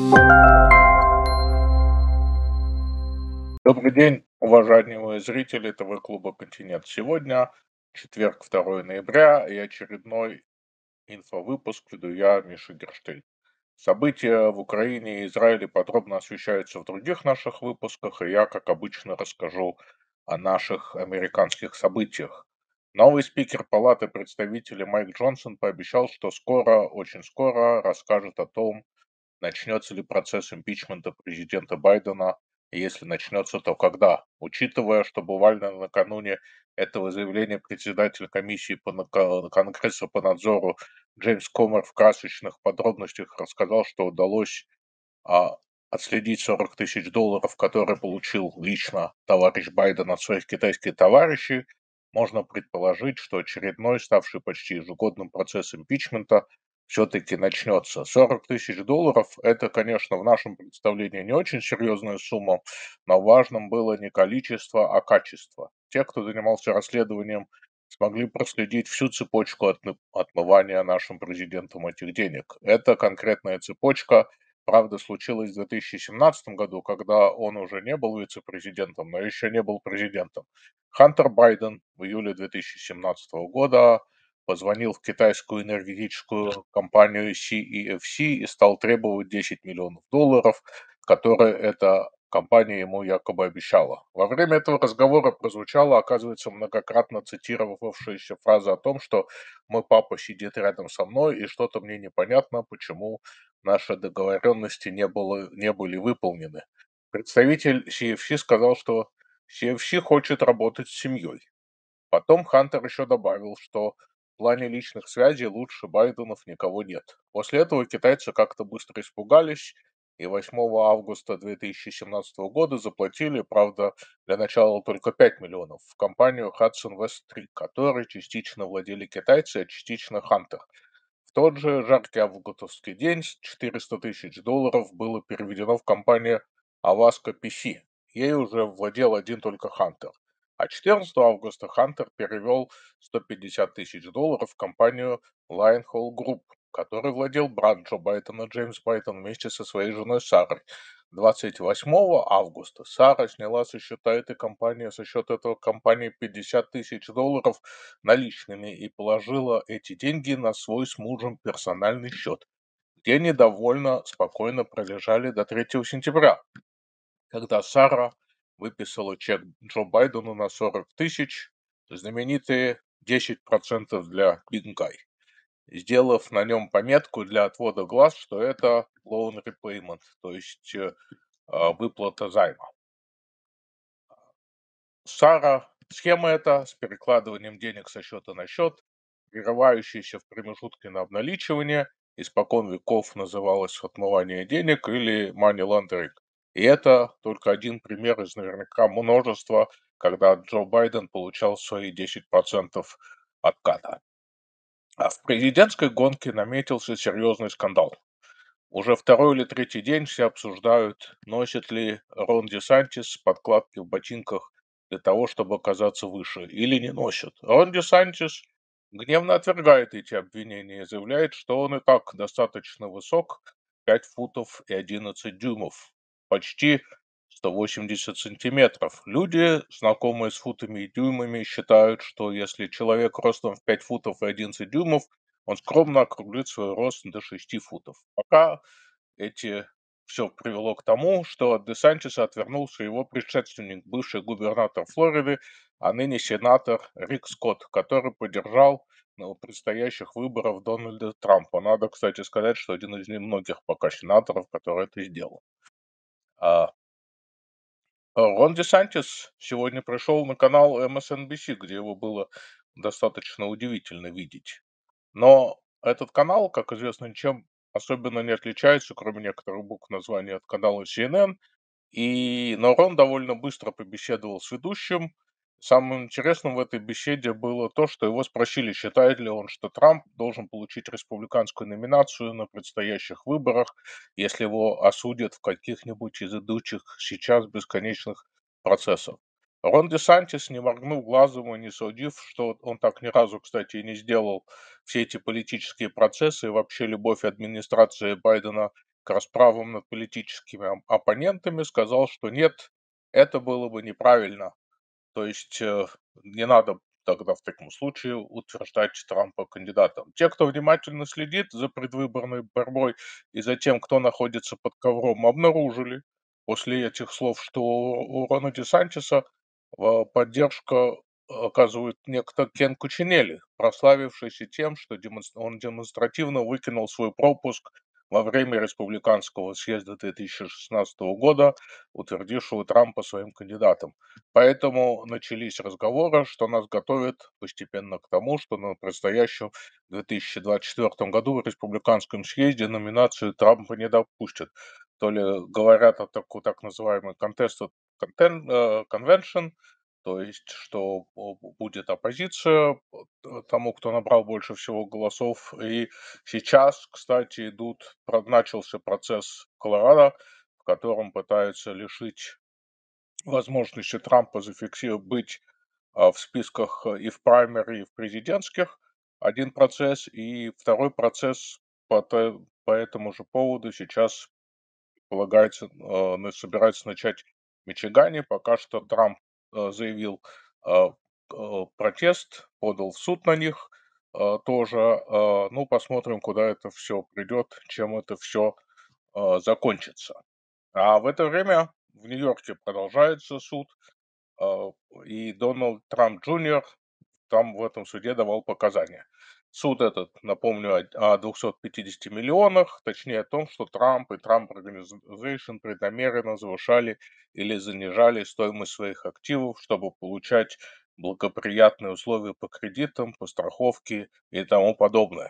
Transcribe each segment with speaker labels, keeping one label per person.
Speaker 1: Добрый день, уважаемые зрители ТВ-клуба «Континент». Сегодня четверг, 2 ноября, и очередной инфовыпуск веду я, Миша Герштейн. События в Украине и Израиле подробно освещаются в других наших выпусках, и я, как обычно, расскажу о наших американских событиях. Новый спикер Палаты представителей Майк Джонсон пообещал, что скоро, очень скоро расскажет о том, начнется ли процесс импичмента президента Байдена, и если начнется, то когда. Учитывая, что буквально накануне этого заявления председатель комиссии Конгресса по надзору Джеймс Комер в красочных подробностях рассказал, что удалось а, отследить 40 тысяч долларов, которые получил лично товарищ Байден от своих китайских товарищей, можно предположить, что очередной, ставший почти ежегодным процесс импичмента все-таки начнется. 40 тысяч долларов – это, конечно, в нашем представлении не очень серьезная сумма, но важным было не количество, а качество. Те, кто занимался расследованием, смогли проследить всю цепочку отмывания нашим президентом этих денег. Это конкретная цепочка, правда, случилось в 2017 году, когда он уже не был вице-президентом, но еще не был президентом. Хантер Байден в июле 2017 года позвонил в китайскую энергетическую компанию CEFC и стал требовать 10 миллионов долларов, которые эта компания ему якобы обещала. Во время этого разговора прозвучала, оказывается, многократно цитировавшаяся фраза о том, что «мой папа сидит рядом со мной, и что-то мне непонятно, почему наши договоренности не были выполнены». Представитель CFC сказал, что CFC хочет работать с семьей. Потом Хантер еще добавил, что в плане личных связей лучше Байденов никого нет. После этого китайцы как-то быстро испугались и 8 августа 2017 года заплатили, правда, для начала только 5 миллионов в компанию Hudson West 3, которой частично владели китайцы, а частично Хантер. В тот же жаркий августовский день 400 тысяч долларов было переведено в компанию Avasco PC. Ей уже владел один только Хантер. А 14 августа Хантер перевел 150 тысяч долларов в компанию Lion Hall Group, которой владел брат Джо Байдена Джеймс Байден вместе со своей женой Сарой. 28 августа Сара сняла со счета этой компании, со счета этого компании 50 тысяч долларов наличными и положила эти деньги на свой с мужем персональный счет, где они довольно спокойно пролежали до 3 сентября, когда Сара выписала чек Джо Байдену на 40 тысяч, знаменитые 10% для Big Guy, сделав на нем пометку для отвода глаз, что это loan repayment, то есть выплата займа. Схема эта с перекладыванием денег со счета на счет, прерывающаяся в промежутке на обналичивание, испокон веков называлась отмывание денег или money laundering. И это только один пример из наверняка множества, когда Джо Байден получал свои 10% отката. А в президентской гонке наметился серьезный скандал. Уже второй или третий день все обсуждают, носит ли Рон ДеСантис подкладки в ботинках для того, чтобы оказаться выше, или не носит. Рон ДеСантис гневно отвергает эти обвинения и заявляет, что он и так достаточно высок, 5 футов и 11 дюймов, почти 180 сантиметров. Люди, знакомые с футами и дюймами, считают, что если человек ростом в 5 футов и 11 дюймов, он скромно округлит свой рост до 6 футов. Пока эти все привело к тому, что от ДеСантиса отвернулся его предшественник, бывший губернатор Флориды, а ныне сенатор Рик Скотт, который поддержал на предстоящих выборах Дональда Трампа. Надо, кстати, сказать, что один из немногих пока сенаторов, который это сделал. А Рон ДеСантис сегодня пришел на канал MSNBC, где его было достаточно удивительно видеть. Но этот канал, как известно, ничем особенно не отличается, кроме некоторых букв названия от канала CNN. Но Рон довольно быстро побеседовал с ведущим. Самым интересным в этой беседе было то, что его спросили, считает ли он, что Трамп должен получить республиканскую номинацию на предстоящих выборах, если его осудят в каких-нибудь из идущих сейчас бесконечных процессов. Рон ДеСантис, не моргнув глазом и не судив, что он так ни разу, кстати, и не сделал, все эти политические процессы и вообще любовь администрации Байдена к расправам над политическими оппонентами, сказал, что нет, это было бы неправильно. То есть, не надо тогда в таком случае утверждать Трампа кандидатом. Те, кто внимательно следит за предвыборной борьбой и за тем, кто находится под ковром, обнаружили после этих слов, что у Рона Десантиса поддержка оказывает некто Кен Кучинелли, прославившийся тем, что он демонстративно выкинул свой пропуск во время республиканского съезда 2016 года, утвердившего Трампа своим кандидатом. Поэтому начались разговоры, что нас готовят постепенно к тому, что на предстоящем 2024 году в республиканском съезде номинацию Трампа не допустят. То ли говорят о так называемой contested convention, то есть что будет оппозиция тому, кто набрал больше всего голосов. И сейчас, кстати, начался процесс в Колорадо, в котором пытаются лишить возможности Трампа быть в списках и в праймери, и в президентских. Один процесс. И второй процесс по этому же поводу сейчас собирается начать в Мичигане. Пока что Трамп заявил э, протест, подал в суд на них тоже. Ну, посмотрим, куда это все придет, чем это все закончится. А в это время в Нью-Йорке продолжается суд, а, и Дональд Трамп Джуниор там в этом суде давал показания. Суд этот, напомню, о 250 миллионах, точнее о том, что Трамп и Трамп Organization преднамеренно завышали или занижали стоимость своих активов, чтобы получать благоприятные условия по кредитам, по страховке и тому подобное.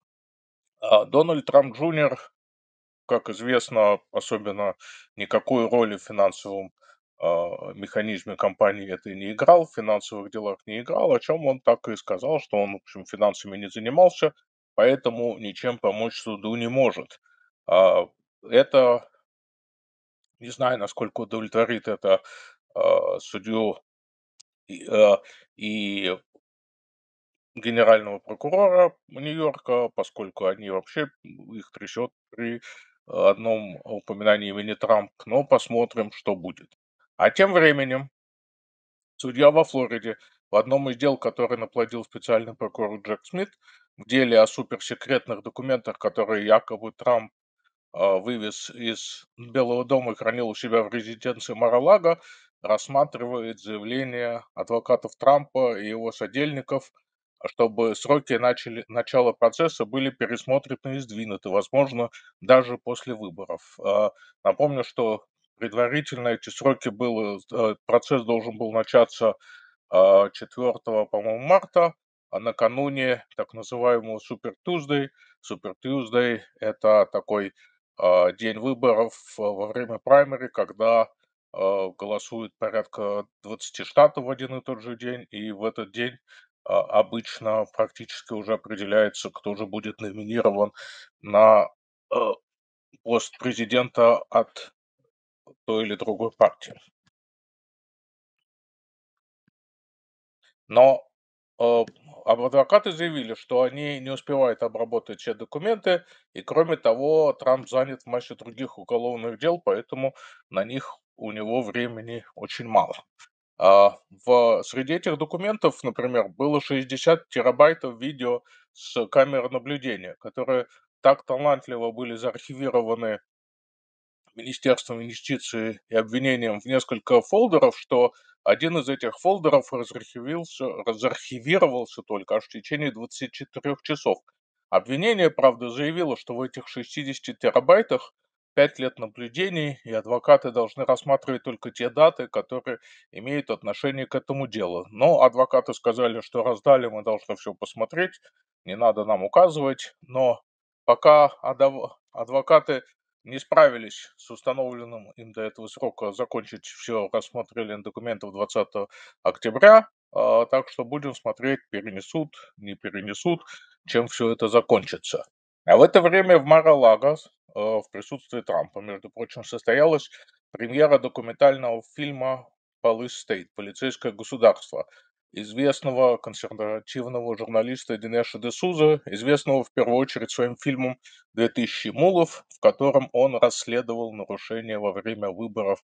Speaker 1: Дональд Трамп Джуниор, как известно, особенно никакой роли в финансовом механизме компании это не играл, в финансовых делах не играл, о чем он так и сказал, что он, в общем, финансами не занимался, поэтому ничем помочь суду не может. А, Это, не знаю, насколько удовлетворит это судью и, и генерального прокурора Нью-Йорка, поскольку они вообще, их трясет при одном упоминании имени Трамп, но посмотрим, что будет. А тем временем судья во Флориде в одном из дел, который наплодил специальный прокурор Джек Смит, в деле о суперсекретных документах, которые якобы Трамп вывез из Белого дома и хранил у себя в резиденции Мар-а-Лаго, рассматривает заявление адвокатов Трампа и его содельников, чтобы начала процесса были пересмотрены и сдвинуты, возможно, даже после выборов. Напомню, что предварительно эти сроки процесс должен был начаться 4, по-моему, марта, а накануне так называемого Super Tuesday. Super Tuesday — это такой день выборов во время праймери, когда голосует порядка 20 штатов в один и тот же день, и в этот день обычно практически уже определяется, кто же будет номинирован на э, пост президента от той или другой партии. Но э, адвокаты заявили, что они не успевают обработать все документы, и кроме того, Трамп занят в массе других уголовных дел, поэтому на них у него времени очень мало. Среди этих документов, например, было 60 терабайтов видео с камер наблюдения, которые так талантливо были заархивированы Министерством юстиции и обвинением в несколько фолдеров, что один из этих фолдеров разархивировался только аж в течение 24 часов. Обвинение, правда, заявило, что в этих 60 терабайтах 5 лет наблюдений, и адвокаты должны рассматривать только те даты, которые имеют отношение к этому делу. Но адвокаты сказали, что раздали, мы должны все посмотреть, не надо нам указывать, но пока адвокаты не справились с установленным им до этого срока закончить все рассмотрение документов 20 октября, так что будем смотреть, перенесут, не перенесут, чем все это закончится. А в это время в Мар-а-Лаго, в присутствии Трампа, между прочим, состоялась премьера документального фильма «Police State» — «Полицейское государство». известного консервативного журналиста Динеша де Суза, известного в первую очередь своим фильмом «2000 мулов», в котором он расследовал нарушения во время выборов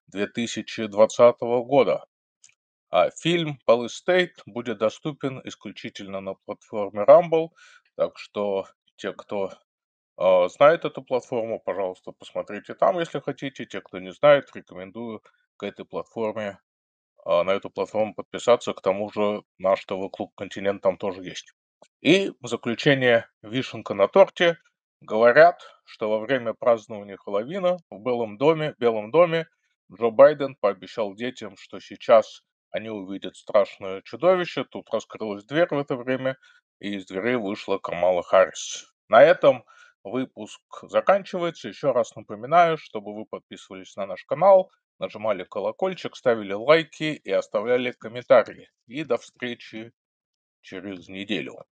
Speaker 1: 2020 года. А фильм Police State будет доступен исключительно на платформе Rumble, так что те, кто знает эту платформу, пожалуйста, посмотрите там, если хотите. Те, кто не знает, рекомендую к этой платформе, на эту платформу подписаться. К тому же наш ТВ-клуб «Континент» там тоже есть. И в заключение вишенка на торте. Говорят, что во время празднования Хэллоуина в Белом доме Джо Байден пообещал детям, что сейчас они увидят страшное чудовище. Тут раскрылась дверь в это время, и из дверей вышла Камала Харрис. На этом выпуск заканчивается. Еще раз напоминаю, чтобы вы подписывались на наш канал, нажимали колокольчик, ставили лайки и оставляли комментарии. И до встречи через неделю.